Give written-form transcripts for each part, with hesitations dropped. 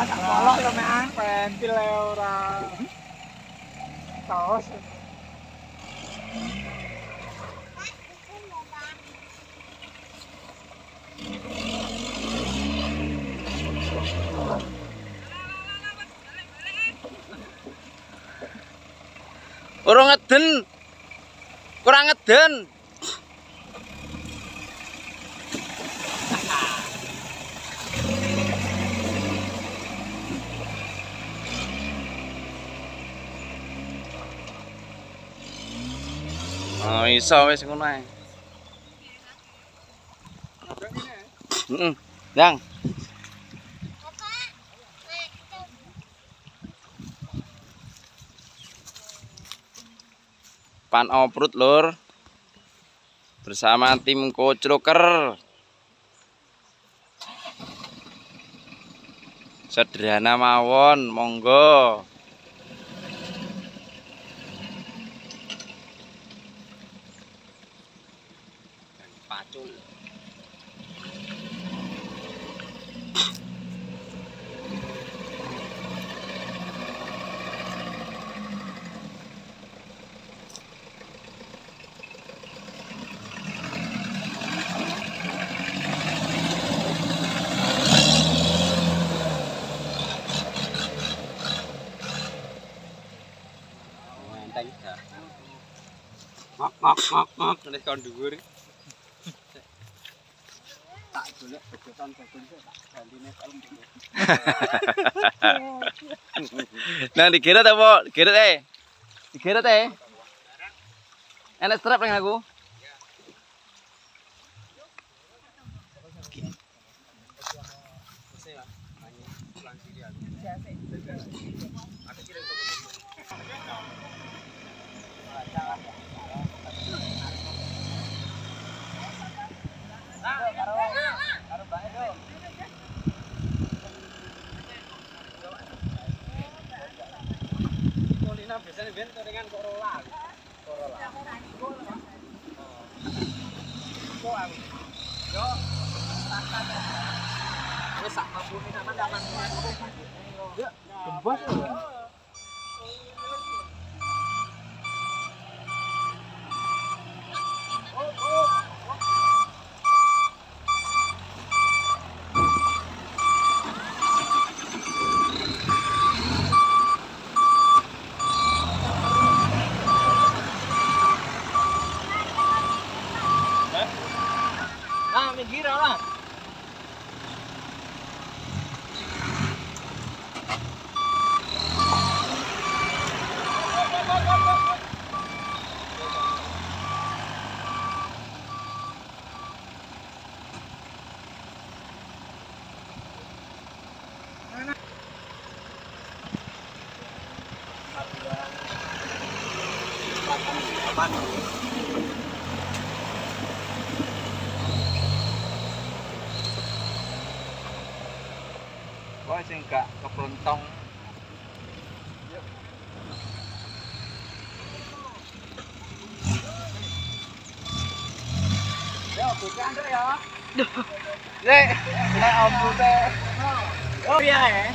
sak kolok yo mek pentil ora. Saus. Kurang ngeden. Kurang ngeden. Oh, iso wis ngono ae. Heeh. Yang. Pan oprut lur. Bersama tim Coach Rocker. Sederhana mawon, monggo. Pacul. Ngok nek kon dhuwur. Tak golek begosan bakul tak gantine kalem. Nang digeret apa? Digeret ae. Digeret ae. Enak strap nang aku. Biasanya ben dengan Corolla. Yo, wis sak mabune sampean. Yo, gembos lho. Minggir lah. Wah, sing gak keplontong. Ya, bukan ya. Nek, nek ombute. Oh iya ya.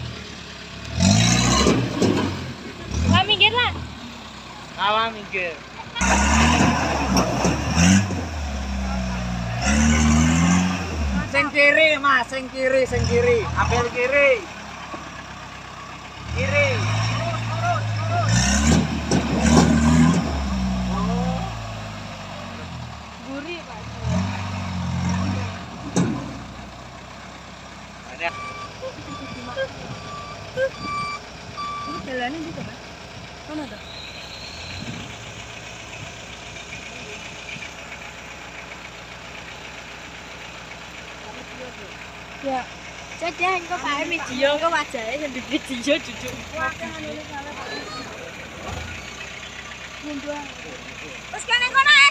Lah minggir lah. Awak minggir. Sing kiri, Mas, sing kiri, sing kiri. Ambil kiri. Kiri. Turun. Oh. Gurih, Pak. Ada. Ini jalannya gitu, Pak. Mana tuh? Ya, jadi engko Pak video engko wajahe sing di video duduk. Wes kene kono ae.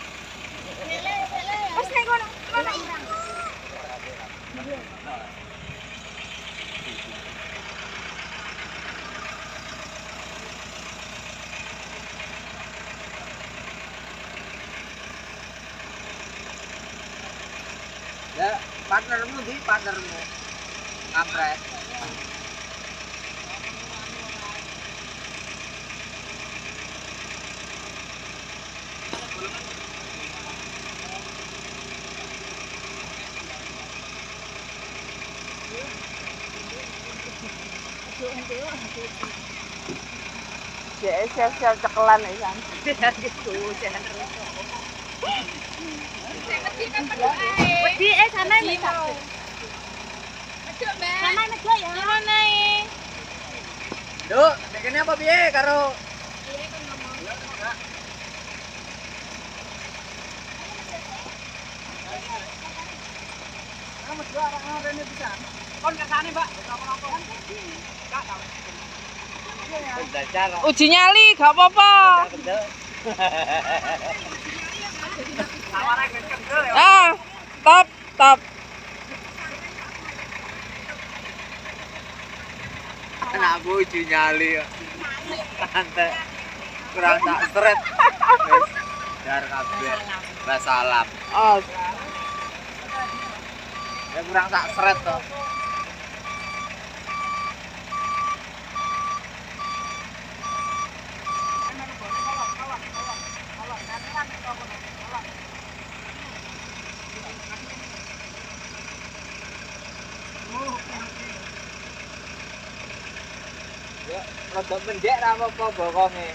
Wes kene kono. Ya, partnermu di partnermu. Kampret. Dia siap-siap cekelan ya kan. Gitu, jangan terus. Wedi sana nih. Sana meja ya. Mana Duk, dekene apa piye karo Uji nyali gak apa-apa. Ah, top, top. anakku uji nyali kok. Tante kurang tak seret. Wis dar kabeh. Lah salam. Oh, Ya kurang tak seret to. Ya, rada mendek ra apa-apa bokonge.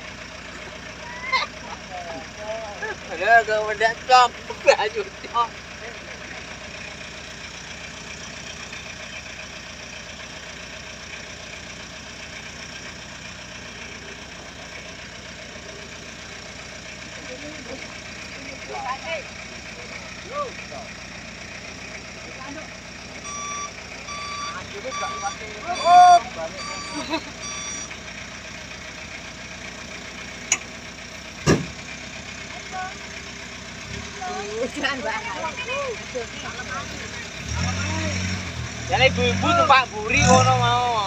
Ada ke mendek cop baju cop. Jadi ibu-ibu numpak buri kono mau.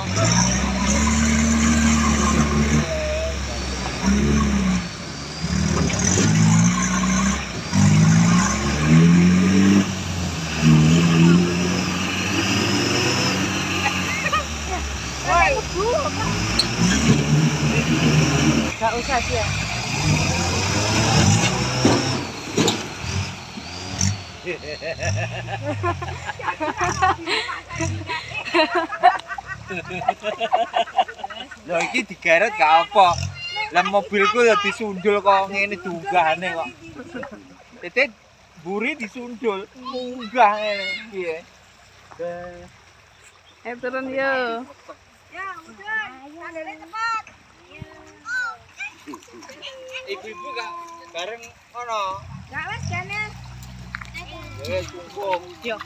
gak usah sih ya. Lho iki digeret gak apa. Lah mobilku ya disundul kok ngene dunggahane kok. Titik buri disundul, munggah ngene piye. Turun yo. Ya, udah. Tandanya cepat. Ibu-ibu gak bareng ono. Gak wes jane. Ya cukup. Yo.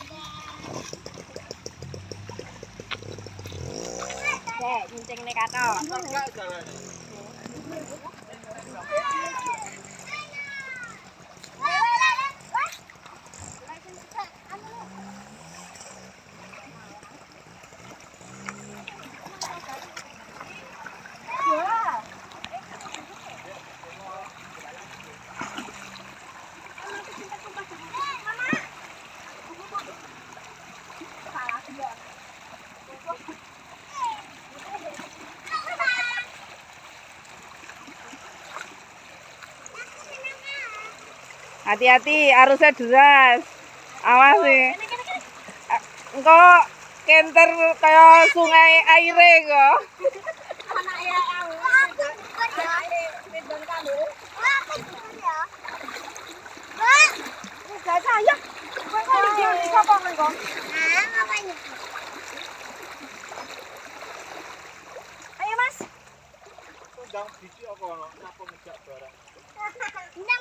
Nyuncing nih kato. Enggak jalan. Hati-hati, arusnya deras. Awas sih. Engkau kenter kayak sungai aire kok. Ayo Mas. Tundang biji apa ono? Napa ngejak barang?